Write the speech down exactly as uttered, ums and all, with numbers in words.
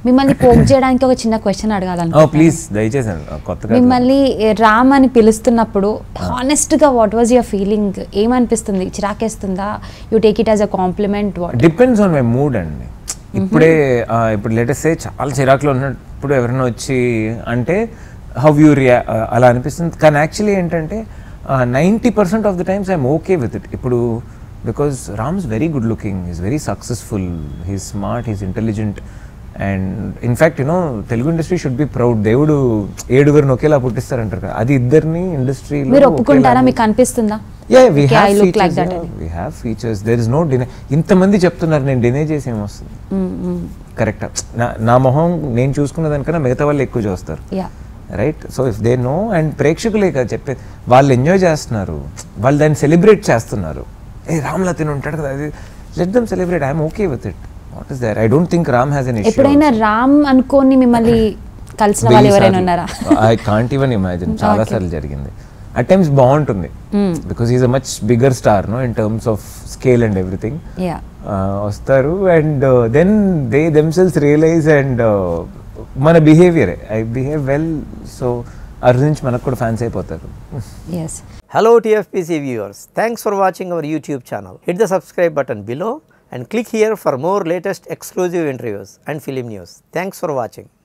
మిమ్మల్ని పోక్ చేయడానికి ఒక చిన్న క్వశ్చన్ అడగాలనుకుంటున్నాను. ప్లీజ్ దయచేసి కొత్తగా మిమ్మల్ని రామ్ అని పిలుస్తున్నప్పుడు హానెస్ట్గా వాట్ వాజ్ యువర్ ఫీలింగ్? ఏమనిపిస్తుంది? చిరాకేస్తుందా? You take it as a compliment? Depends on my mood అండి. ఇప్పుడే ఇప్పుడు లేటెస్ట్ చాలా చిరాకులో ఉన్నప్పుడు ఎవరైనా వచ్చి అంటే హౌ యూ రియా అలా అనిపిస్తుంది. కానీ యాక్చువల్లీ ఏంటంటే ninety percent of the times I'm okay with it. ఇప్పుడు because Ram's very good looking, is very successful, he's smart, he's intelligent. And in fact you know Telugu industry should be proud. దేవుడు ఏడుగురిని ఒకేలా పుట్టిస్తారంటారు కదా, అది ఇద్దరిని ఇండస్ట్రీలో మీరు ఒప్పుకుంటారా? మీకు అనిపిస్తుందా? Yeah, we have features. Like that, yeah, we have features. There is no deny. ఇంతమంది చెప్తున్నారు, నేను డినై చేసి ఏమొస్తుంది? కరెక్ట్. నా మొహం నేను చూసుకున్న దానికన్నా మిగతా వాళ్ళు ఎక్కువ చూస్తారు, right? So if they know, and ప్రేక్షకులే కదా చెప్పేది, వాళ్ళు ఎంజాయ్ చేస్తున్నారు, వాళ్ళు దాన్ని సెలబ్రేట్ చేస్తున్నారు. ఏ రామ్ లతిన్ ఉంటాడు కదా, అది let them celebrate. I'm okay with it. What is there? I don't think Ram has an issue. ఎప్పుడైనా రామ్ అనుకోని మిమ్మల్ని కలిసిన వాళ్ళు ఎవరైనా ఉన్నారా? I can't even imagine. చాలా సార్లు జరిగింది. అట్ టైమ్స్ బాగుంటుంది because is a much bigger star no in terms of scale and everything. వస్తారు and then they themselves realise and మన బిహేవియరే, I behave well, so Arjun నుంచి మనకు కూడా ఫ్యాన్స్ అయిపోతారు. Hello T F P C viewers, thanks for watching our YouTube channel. Hit the subscribe button below and click here for more latest exclusive interviews and film news. Thanks for watching.